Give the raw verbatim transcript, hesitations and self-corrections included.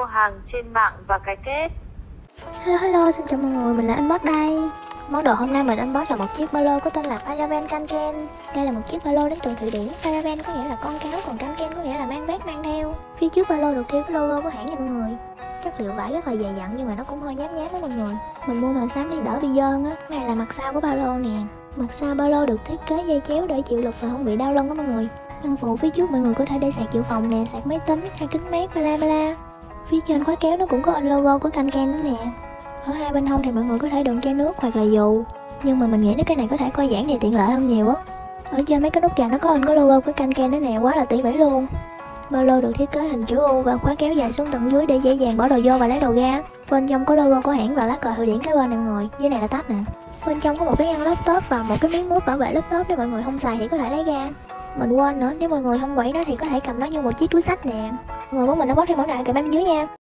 mua hàng trên mạng và cái kết. Hello hello, xin chào mọi người, mình là Unbox đây. Món đồ hôm nay mình unbox là một chiếc ba lô có tên là Paravan Kanken. Đây là một chiếc ba lô đến từ Thụy Điển. Paravan có nghĩa là con cáo, còn Kanken có nghĩa là mang vác mang theo. Phía trước ba lô được thêu cái logo của hãng nha mọi người. Chất liệu vải rất là dày dặn nhưng mà nó cũng hơi nhám nhám đó mọi người. Mình mua màu xám đi đỡ bị dơn á. Này là mặt sau của ba lô nè. Mặt sau ba lô được thiết kế dây chéo để chịu lực và không bị đau lưng đó mọi người. Ngăn phụ phía trước mọi người có thể để sạc dự phòng nè, sạc máy tính hay kính mát bla bla. Phía trên khóa kéo nó cũng có in logo của Kanken nữa nè. Ở hai bên hông thì mọi người có thể đựng chai nước hoặc là dù, nhưng mà mình nghĩ cái này có thể coi giản thì tiện lợi hơn nhiều á. Ở trên mấy cái nút gà nó có in có logo của Kanken đó nè, quá là tỉ mỉ luôn. Ba lô được thiết kế hình chữ U và khóa kéo dài xuống tận dưới để dễ dàng bỏ đồ vô và lấy đồ ra. Bên trong có logo của hãng và lá cờ Thụy Điển kế bên này mọi người. Dưới này là tab nè. Bên trong có một cái ngăn laptop và một cái miếng mút bảo vệ laptop, nếu mọi người không xài thì có thể lấy ra. Mình quên nữa, nếu mọi người không quậy nó thì có thể cầm nó như một chiếc túi xách nè. Mọi người muốn mình nó bóc thêm món nào kèm bên dưới nha.